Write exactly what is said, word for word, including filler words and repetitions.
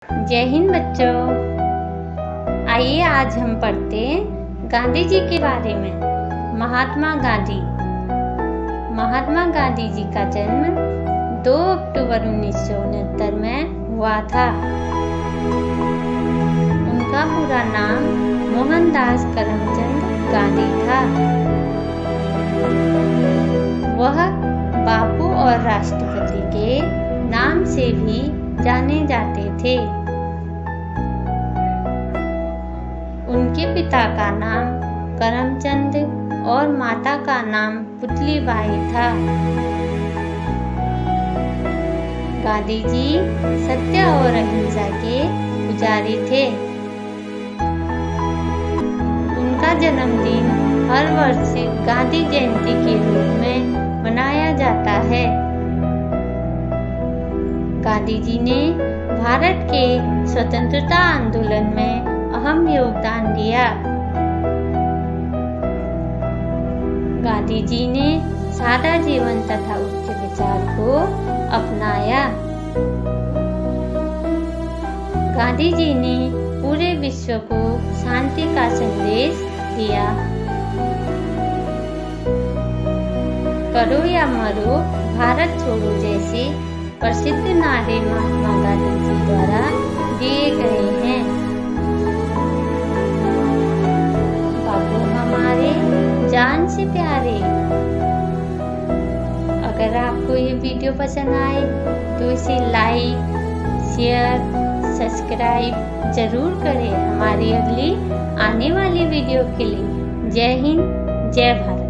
जय हिंद बच्चों। आइए आज हम पढ़ते हैं गांधी जी के बारे में। महात्मा गांधी महात्मा गांधी जी का जन्म दो अक्टूबर उन्नीस सौ उनहत्तर में हुआ था। उनका पूरा नाम मोहनदास करमचंद गांधी था। वह बापू और राष्ट्रपति के नाम से भी जाने जाते थे। उनके पिता का नाम करमचंद और माता का नाम पुतलीबाई था। गांधी जी सत्य और अहिंसा के पुजारी थे। उनका जन्मदिन हर वर्ष गांधी जयंती के रूप में मनाया जाता है। गांधी जी ने भारत के स्वतंत्रता आंदोलन में अहम योगदान दिया। गांधी जी ने सादा जीवन तथा उच्च विचार को अपनाया। गांधी जी ने पूरे विश्व को शांति का संदेश दिया। करो या मरो, भारत छोड़ो जैसे प्रसिद्ध नारे महात्मा गांधी जी द्वारा दिए गए हैं। बापू हमारे जान से प्यारे। अगर आपको ये वीडियो पसंद आए तो इसे लाइक, शेयर, सब्सक्राइब जरूर करें हमारी अगली आने वाली वीडियो के लिए। जय हिंद, जय भारत।